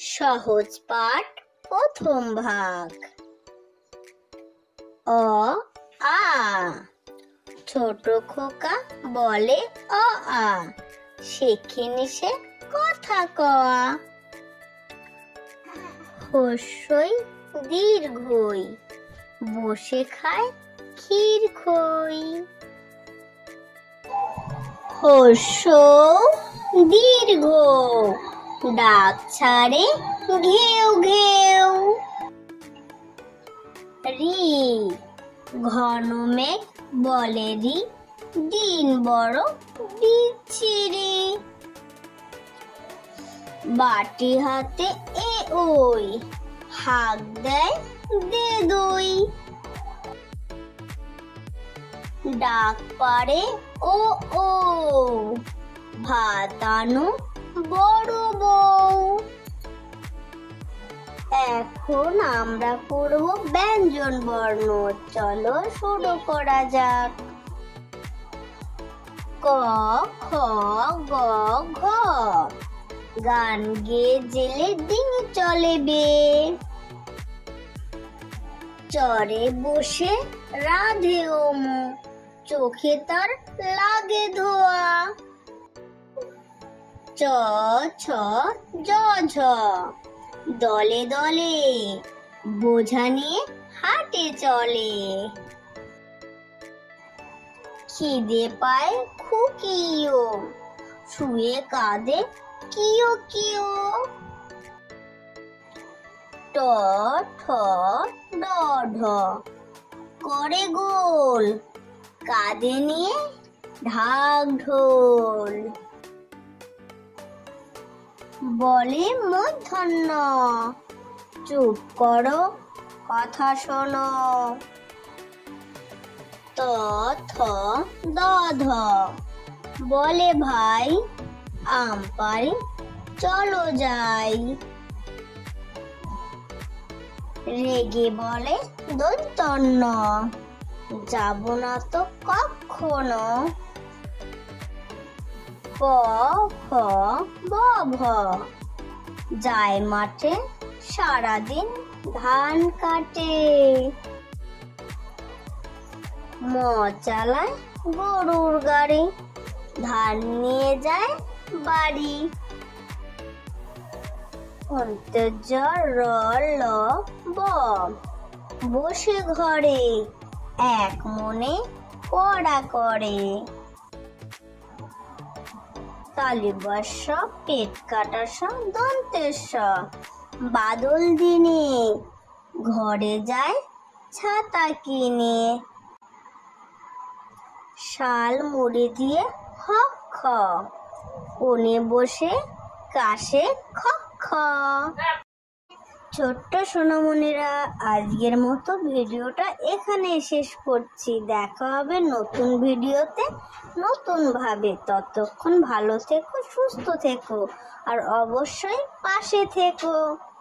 সহজ পাঠ প্রথম ভাগ। অ আ। ছোট খোকা বলে অ আ, শেখেনি সে কথা কওয়া। হস্যই দীর্ঘই, বসে খায় ক্ষীর খই। হস্য দীর্ঘ, ডাক ছাড়ে ঘেউ ঘেউ। রি, ঘন মেঘ বলে রি, দিন বড় বিচ্ছিরি। বাটি হাতে এ ওই, হাঁক দেয় দে দই। ডাক পাড়ে ও ও, ভাত আনো বড় বউ। এখন আমরা করব ব্যঞ্জন বর্ণ, চলো শুরু করা যাক। ক খ গ ঘ, গান গেয়ে জেলে ডিঙি চলে বেয়ে। চরে বসে রাধে ওমু, চোখে তার লাগে ধোয়া। চ ছ জ ঝ, দলে দলে বোঝা নিয়ে হাটে চলে। খিদে পায় খুকিও, শুয়ে কাঁদে কিও কিও। ট ঠ ড ঢ, করে গোল, কাঁধে নিয়ে ঢাক ঢোল। বলে মূর্ধন্য, চুপ করো কথা শোনো। ত থ দ ধ, বলে ভাই আম পাড়ি চলো যাই। রেগে বলে দৈত্যন্য, যাব না তো কখনো। প ফ ব ভ, যায় মাঠে সারাদিন ধান কাটে। ম চালায় গরুর গাড়ি, ধান নিয়ে যায় বাড়ি। অন্তর্য র ল ব, বসে ঘরে এক মনে পড়া করে। তালিবস্য পেট কাটা স দন্তেশ্ব, বাদল দিনে ঘরে যায় ছাতা কিনে। শাল মুড়ি দিয়ে হ খ, কোণে বসে কাশে খ খ। ছোট্ট সোনামণিরা, আজকের মতো ভিডিওটা এখানে শেষ করছি। দেখা হবে নতুন ভিডিওতে নতুন ভাবে। ততক্ষণ ভালো থেকো, সুস্থ থেকো, আর অবশ্যই পাশে থেকো।